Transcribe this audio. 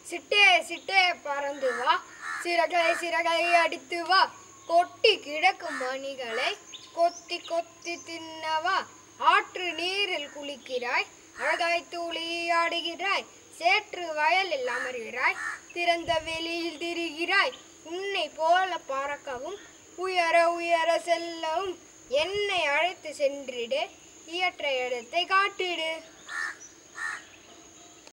சிட்டே சிட்டே பறந்து வா, சிறகை சிறகை அடித்து வா, கொட்டி கிடக்கும் மணிகளை கொத்தி கொத்தி தின்னவா. ஆற்று நீரில் குளிக்கிறாய், அழகாய் தூளி ஆடுகிறாய், சேற்று வயலில் அமர்கிறாய், திறந்த வெளியில் திரிகிறாய். உன்னை போல பறக்கவும் உயர உயர செல்லவும் என்னை அழைத்து சென்றிடு, இயற்ற இடத்தை காட்டிடு.